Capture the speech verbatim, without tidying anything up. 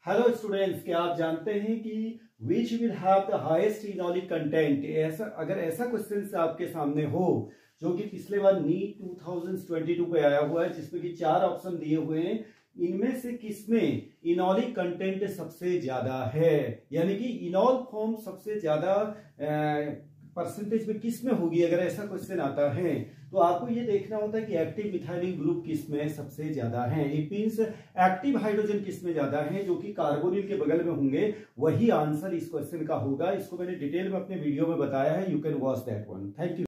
Hello students, क्या आप जानते हैं कि which will have the highest enolic content. ऐसा अगर ऐसा क्वेश्चन आपके सामने हो जो कि पिछले बार NEET two thousand twenty two पे आया हुआ है, जिसमें कि चार ऑप्शन दिए हुए हैं, इनमें से किसमें इनॉलिक कंटेंट सबसे ज्यादा है, यानी कि इनॉल फॉर्म सबसे ज्यादा परसेंटेज में किस में होगी। अगर ऐसा क्वेश्चन आता है तो आपको ये देखना होता है कि एक्टिव मिथाइलिन ग्रुप किस में सबसे ज्यादा है। इट मींस एक्टिव हाइड्रोजन किस में ज्यादा है, जो कि कार्बोनिल के बगल में होंगे, वही आंसर इस क्वेश्चन का होगा। इसको मैंने डिटेल में अपने वीडियो में बताया है, you can watch that one. Thank you.